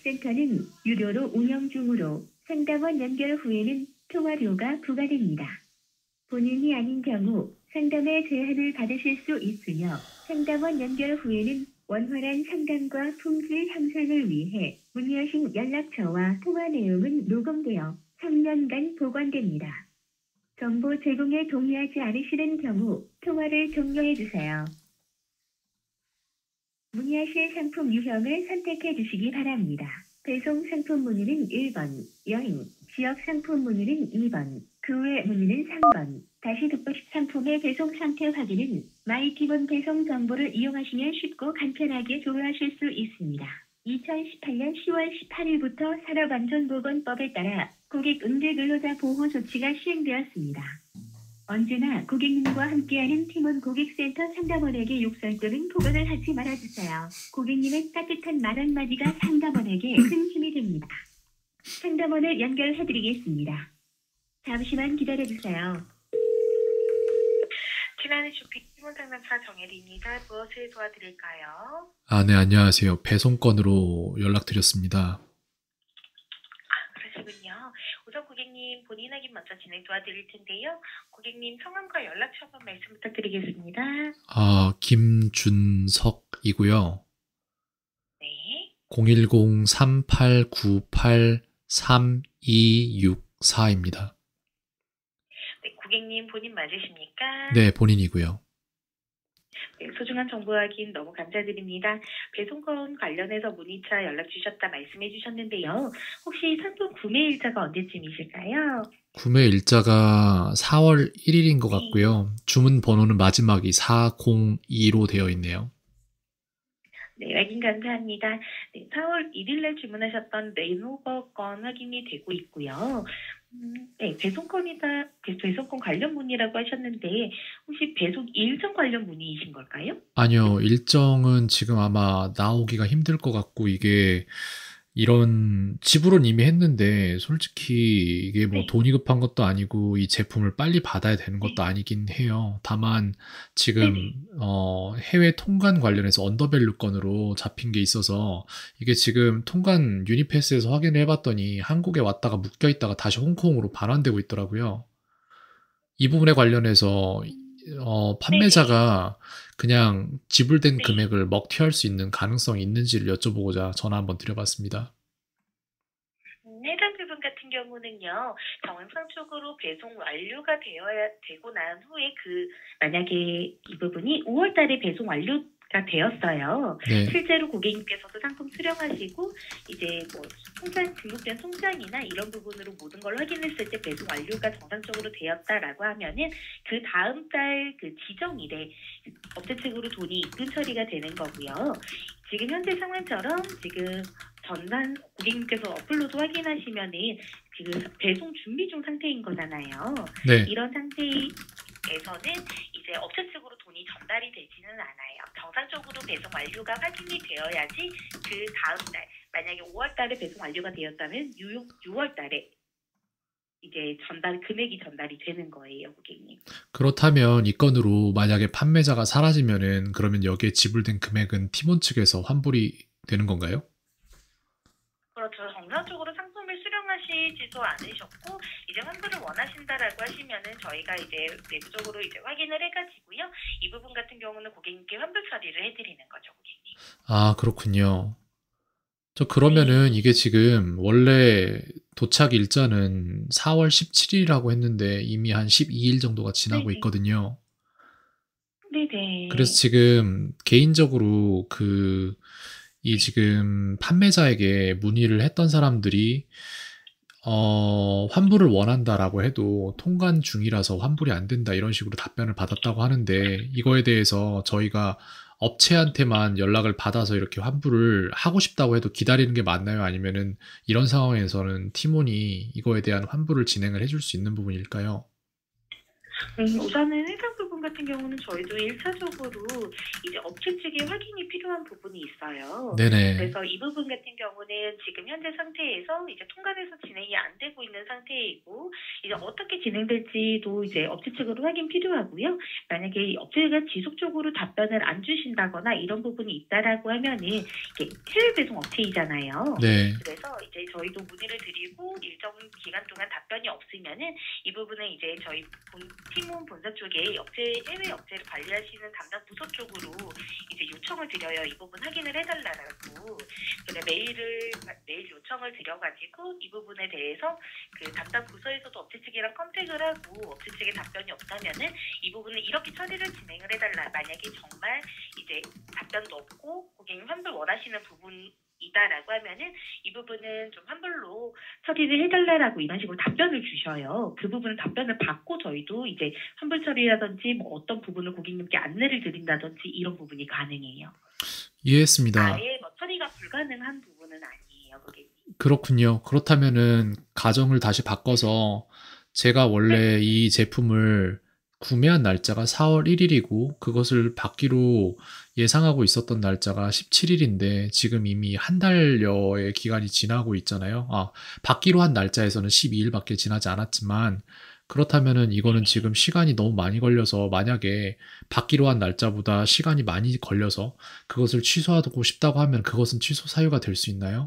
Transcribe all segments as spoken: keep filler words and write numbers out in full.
고객센터는 유료로 운영 중으로 상담원 연결 후에는 통화료가 부과됩니다. 본인이 아닌 경우 상담에 제한을 받으실 수 있으며 상담원 연결 후에는 원활한 상담과 품질 향상을 위해 문의하신 연락처와 통화 내용은 녹음되어 삼 년간 보관됩니다. 정보 제공에 동의하지 않으시는 경우 통화를 종료해 주세요. 문의하실 상품 유형을 선택해 주시기 바랍니다. 배송 상품 문의는 일 번, 여행, 지역 상품 문의는 이 번, 그 외 문의는 삼 번. 다시 듣고 싶 상품의 배송 상태 확인은 마이티몬 배송 정보를 이용하시면 쉽고 간편하게 조회하실 수 있습니다. 이천십팔 년 시월 십팔일부터 산업안전보건법에 따라 고객 응대 근로자 보호 조치가 시행되었습니다. 언제나 고객님과 함께하는 팀원 고객센터 상담원에게 욕설 또는 폭언을 하지 말아주세요. 고객님의 따뜻한 말 한마디가 상담원에게 큰 힘이 됩니다. 상담원을 연결해드리겠습니다. 잠시만 기다려주세요. 지난해 쇼핑 팀원 상담사 정혜리입니다. 무엇을 도와드릴까요? 아, 네, 안녕하세요. 배송건으로 연락드렸습니다. 아, 그러시군요. 우선 고객님 본인 확인 먼저 진행 도와드릴 텐데요. 고객님 성함과 연락처 한번 말씀 부탁드리겠습니다. 아, 김준석이고요. 네. 공일공 삼팔구팔 삼이육사입니다. 네, 고객님 본인 맞으십니까? 네, 본인이고요. 네, 소중한 정보 확인 너무 감사드립니다. 배송건 관련해서 문의차 연락 주셨다 말씀해 주셨는데요. 혹시 상품 구매 일자가 언제쯤이실까요? 구매 일자가 사월 일일인 것 같고요. 주문 번호는 마지막이 사공이로 되어 있네요. 네, 확인 감사합니다. 네, 사월 일일날 주문하셨던 레노버 건 확인이 되고 있고요. 음, 네, 배송건이다, 배송건 관련 문의라고 하셨는데 혹시 배송 일정 관련 문의이신 걸까요? 아니요, 일정은 지금 아마 나오기가 힘들 것 같고, 이게 이런 지불은 이미 했는데 솔직히 이게 뭐 네. 돈이 급한 것도 아니고 이 제품을 빨리 받아야 되는 것도 네. 아니긴 해요. 다만 지금 네네. 어, 해외 통관 관련해서 언더밸류 건으로 잡힌 게 있어서 이게 지금 통관 유니패스에서 확인을 해봤더니 한국에 왔다가 묶여 있다가 다시 홍콩으로 반환되고 있더라고요. 이 부분에 관련해서 어, 판매자가 그냥 지불된 네. 금액을 먹튀할 수 있는 가능성이 있는지를 여쭤보고자 전화 한번 드려봤습니다. 음, 해당 부분 같은 경우는요, 정상적으로 배송 완료가 되어야 되고 난 후에 그 만약에 이 부분이 오월 달에 배송 완료가 되었어요. 네. 실제로 고객님께서도 상품 수령하시고 이제 뭐 통장 등록된 통장이나 이런 부분으로 모든 걸 확인했을 때 배송 완료가 정상적으로 되었다라고 하면은 그 다음 달 그 지정일에 업체 측으로 돈이 입금 처리가 되는 거고요. 지금 현재 상황처럼 지금 전산 고객님께서 어플로도 확인하시면은 그 배송 준비 중 상태인 거잖아요. 네. 이런 상태에서는 이제 업체 측으로 돈이 전달이 되지는 않아요. 정상적으로 배송 완료가 확인이 되어야지 그 다음 달, 만약에 오월 달에 배송 완료가 되었다면 유월 달에 이제 전달 금액이 전달이 되는 거예요, 고객님. 그렇다면 이 건으로 만약에 판매자가 사라지면은 그러면 여기에 지불된 금액은 팀원 측에서 환불이 되는 건가요? 그렇죠. 정상적으로 상품을 수령하시지도 않으셨고 이제 환불을 원하신다라고 하시면은 저희가 이제 내부적으로 이제 확인을 해가지고요. 이 부분 같은 경우는 고객님께 환불 처리를 해드리는 거죠, 고객님. 아, 그렇군요. 저 그러면은 이게 지금 원래 도착 일자는 사월 십칠일이라고 했는데 이미 한 십이일 정도가 지나고 네네. 있거든요. 네네. 그래서 지금 개인적으로 그 이 지금 판매자에게 문의를 했던 사람들이 어, 환불을 원한다라고 해도 통관 중이라서 환불이 안 된다 이런 식으로 답변을 받았다고 하는데 이거에 대해서 저희가 업체한테만 연락을 받아서 이렇게 환불을 하고 싶다고 해도 기다리는 게 맞나요? 아니면은 이런 상황에서는 팀원이 이거에 대한 환불을 진행을 해줄 수 있는 부분일까요? 음, 우선은 해당 부분 같은 경우는 저희도 일 차적으로 이제 업체 측의 확인이 필요한 부분이 있어요. 네네. 그래서 이 부분 같은 경우는 지금 현재 상태에서 이제 통관에서 진행이 안 되고 있는 상태이고 이제 어떻게 진행될지도 이제 업체 측으로 확인 필요하고요. 만약에 이 업체가 지속적으로 답변을 안 주신다거나 이런 부분이 있다라고 하면은 이게 해외 배송 업체이잖아요. 네. 그래서 이제 저희도 문의를 드리고 일정 기간 동안 답변이 없으면은 이 부분은 이제 저희 본, 팀원 본사 쪽에 업체 해외 업체를 관리하시는 담당 부서 쪽으로 이제 요청을 드려요. 이 부분 확인을 해달라고. 그래 메일을 메일 요청을 드려가지고 이 부분에 대해서 그 담당 부서에서도 업체 측이랑 컨택을 하고 업체 측에 답변이 없다면은 이 부분을 이렇게 처리를 진행을 해달라. 만약에 정말 이제 답변도 없고 고객님 환불 원하시는 부분 이다라고 하면은 이 부분은 좀 환불로 처리를 해달라라고 이런 식으로 답변을 주셔요. 그 부분은 답변을 받고 저희도 이제 환불 처리라든지 뭐 어떤 부분을 고객님께 안내를 드린다든지 이런 부분이 가능해요. 이해했습니다. 아예 뭐 처리가 불가능한 부분은 아니에요, 고객님. 그렇군요. 그렇다면은 가정을 다시 바꿔서 제가 원래 이 제품을 구매한 날짜가 사월 일일이고 그것을 받기로 예상하고 있었던 날짜가 십칠일인데 지금 이미 한 달여의 기간이 지나고 있잖아요. 아, 받기로 한 날짜에서는 십이일밖에 지나지 않았지만 그렇다면은 이거는 지금 시간이 너무 많이 걸려서 만약에 받기로 한 날짜보다 시간이 많이 걸려서 그것을 취소하고 싶다고 하면 그것은 취소 사유가 될 수 있나요?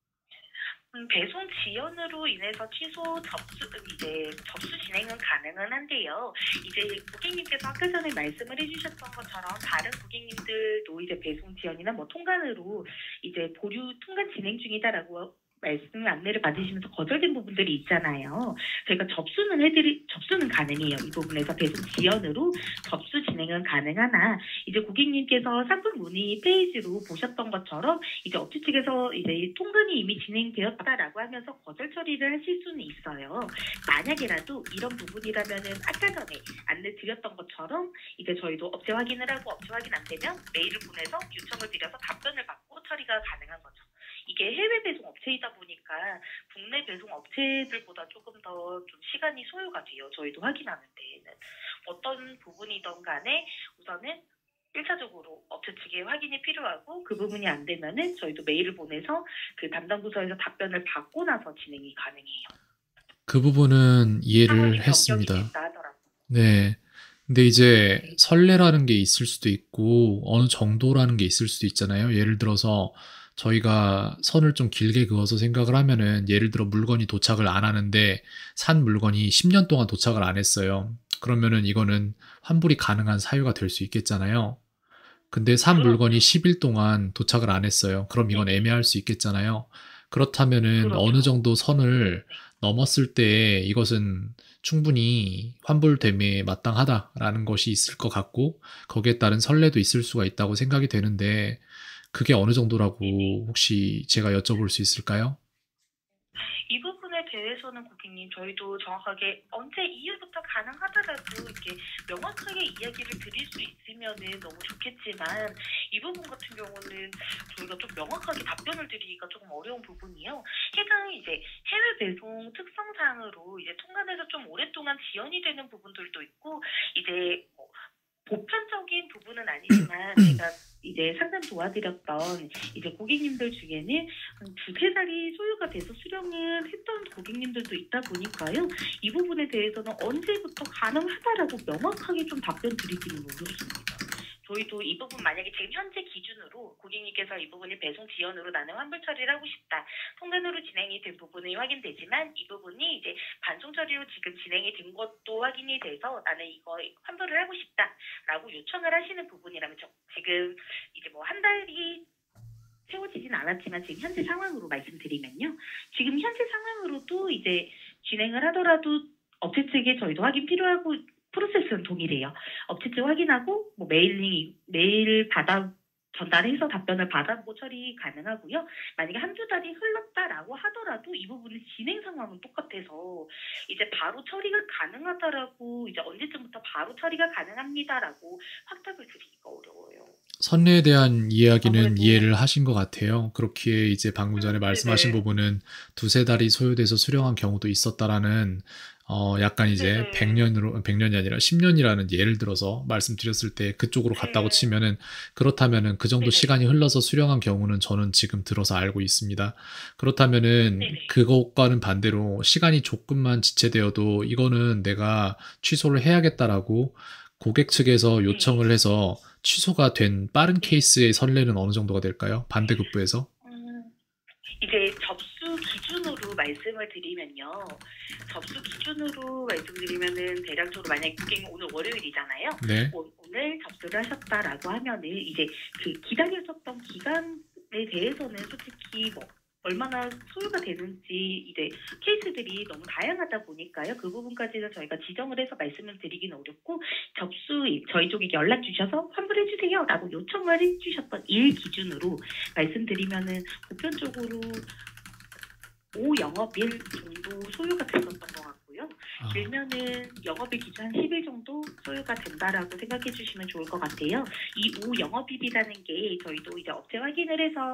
음, 배송 지연으로 인해서 취소 접수 이제 접수 진행은 가능은 한데요. 이제 고객님께서 아까 전에 말씀을 해주셨던 것처럼 다른 고객님들도 이제 배송 지연이나 뭐 통관으로 이제 보류 통관 진행 중이다라고 말씀 안내를 받으시면서 거절된 부분들이 있잖아요. 저희가 접수는 해드리 접수는 가능해요. 이 부분에서 배송 지연으로 접수 진행은 가능하나 이제 고객님께서 상품 문의 페이지로 보셨던 것처럼 이제 업체 측에서 이제 통관이 이미 진행되었다라고 하면서 거절 처리를 하실 수는 있어요. 만약에라도 이런 부분이라면은 아까 전에 안내 드렸던 것처럼 이제 저희도 업체 확인을 하고 업체 확인 안 되면 메일을 보내서 요청을 드려서 답변을 받고 처리가 가능한 거죠. 이게 해외 배송 업체이다 보니까 국내 배송 업체들보다 조금 더 좀 시간이 소요가 돼요. 저희도 확인하는 데에는. 어떤 부분이든 간에 우선은 일 차적으로 업체 측의 확인이 필요하고 그 부분이 안 되면은 저희도 메일을 보내서 그 담당 부서에서 답변을 받고 나서 진행이 가능해요. 그 부분은 이해를 상황이 했습니다. 변경이 됐다 하더라고요. 네. 근데 이제 선례라는 게 있을 수도 있고 어느 정도라는 게 있을 수도 있잖아요. 예를 들어서 저희가 선을 좀 길게 그어서 생각을 하면은 예를 들어 물건이 도착을 안 하는데 산 물건이 십 년 동안 도착을 안 했어요. 그러면은 이거는 환불이 가능한 사유가 될 수 있겠잖아요. 근데 산 그렇죠. 물건이 십 일 동안 도착을 안 했어요. 그럼 이건 애매할 수 있겠잖아요. 그렇다면은 그렇죠. 어느 정도 선을 넘었을 때 이것은 충분히 환불됨에 마땅하다라는 것이 있을 것 같고 거기에 따른 선례도 있을 수가 있다고 생각이 되는데 그게 어느 정도라고 혹시 제가 여쭤볼 수 있을까요? 이 부분에 대해서는 고객님 저희도 정확하게 언제 이후부터 가능하더라도 이렇게 명확하게 이야기를 드릴 수 있으면은 너무 좋겠지만 이 부분 같은 경우는 저희가 좀 명확하게 답변을 드리기가 조금 어려운 부분이요. 해당 이제 해외 배송 특성상으로 이제 통관에서 좀 오랫동안 지연이 되는 부분들도 있고 이제 뭐 보편적인 부분은 아니지만 제가 이제 상담 도와드렸던 이제 고객님들 중에는 한 두세 달이 소요가 돼서 수령을 했던 고객님들도 있다 보니까요. 이 부분에 대해서는 언제부터 가능하다라고 명확하게 좀 답변 드리기는 어렵습니다. 저희도 이 부분 만약에 지금 현재 기준으로 고객님께서 이 부분이 배송 지연으로 나는 환불 처리를 하고 싶다. 통관으로 진행이 된 부분이 확인되지만 이 부분이 이제 반송 처리로 지금 진행이 된 것도 확인이 돼서 나는 이거 환불을 하고 싶다라고 요청을 하시는 부분이라면 저, 지금 이제 뭐 한 달이 채워지진 않았지만 지금 현재 상황으로 말씀드리면요. 지금 현재 상황으로도 이제 진행을 하더라도 업체 측에 저희도 확인 필요하고 프로세스는 동일해요. 업체 측 확인하고 뭐 메일링 메일 받아 전달해서 답변을 받아보고 처리 가능하고요. 만약에 한두 달이 흘렀다라고 하더라도 이 부분의 진행 상황은 똑같아서 이제 바로 처리가 가능하다라고 이제 언제쯤부터 바로 처리가 가능합니다라고 확답을 드리기가 어려워요. 선례에 대한 이야기는 아무래도 이해를 하신 것 같아요. 그렇기에 이제 방금 전에 음, 말씀하신 네네. 부분은 두세 달이 소요돼서 수령한 경우도 있었다라는 어, 약간 이제 네네. 백 년으로, 백 년이 아니라 십 년이라는 예를 들어서 말씀드렸을 때 그쪽으로 갔다고 네. 치면은, 그렇다면은 그 정도 네네. 시간이 흘러서 수령한 경우는 저는 지금 들어서 알고 있습니다. 그렇다면은 네네. 그것과는 반대로 시간이 조금만 지체되어도 이거는 내가 취소를 해야겠다라고 고객 측에서 네. 요청을 해서 취소가 된 빠른 네. 케이스의 선례는 어느 정도가 될까요? 반대급부에서? 음, 이제 접수 기준으로 말씀을 드리면요. 접수 기준으로 말씀드리면은 대략적으로 만약에 고객이 오늘 월요일이잖아요. 네. 오, 오늘 접수를 하셨다라고 하면은 이제 그 기다려졌던 기간에 대해서는 솔직히 뭐 얼마나 소요가 되는지 이제 케이스들이 너무 다양하다 보니까요. 그 부분까지는 저희가 지정을 해서 말씀을 드리긴 어렵고 접수 저희 쪽에 연락 주셔서 환불해 주세요라고 요청을 해주셨던 일 기준으로 말씀드리면은 보편적으로 오 영업일 정도 소요가 됐었던 것 같고요. 아, 길면은 영업일 기준 한 십 일 정도 소요가 된다라고 생각해 주시면 좋을 것 같아요. 이 오 영업일이라는 게 저희도 이제 업체 확인을 해서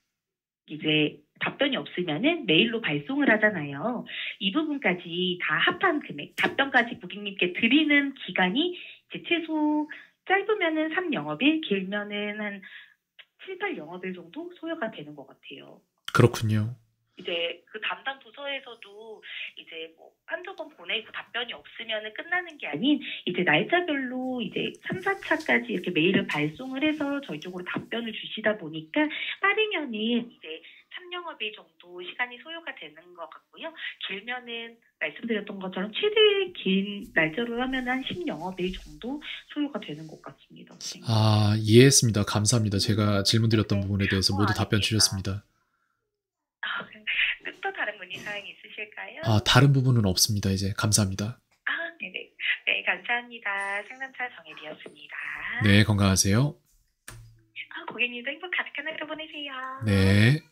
이제 답변이 없으면은 메일로 발송을 하잖아요. 이 부분까지 다 합한 금액, 답변까지 고객님께 드리는 기간이 이제 최소 짧으면은 삼 영업일, 길면은 한 칠, 팔 영업일 정도 소요가 되는 것 같아요. 그렇군요. 이제 그 담당 부서에서도 이제 뭐 한두 번 보내고 답변이 없으면은 끝나는 게 아닌 이제 날짜별로 이제 삼, 사 차까지 이렇게 메일을 발송을 해서 저희 쪽으로 답변을 주시다 보니까 빠르면은 이제 삼 영업일 정도 시간이 소요가 되는 것 같고요. 길면은 말씀드렸던 것처럼 최대 긴 날짜로 하면 한 십 영업일 정도 소요가 되는 것 같습니다. 선생님. 아, 이해했습니다. 감사합니다. 제가 질문드렸던 네. 부분에 대해서 어, 모두 답변 아닙니다. 주셨습니다. 아, 또 다른 문의사항 있으실까요? 아, 다른 부분은 없습니다. 이제 감사합니다. 아, 네네. 네, 감사합니다. 상담차 정혜리였습니다. 네, 건강하세요. 아, 고객님도 행복 가득한 하루 보내세요. 네.